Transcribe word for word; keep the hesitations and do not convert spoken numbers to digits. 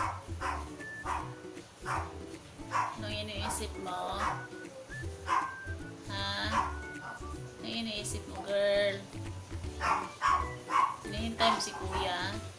Anong iniisip mo? Ha? Anong iniisip mo, girl? Hinihintay mo si kuya?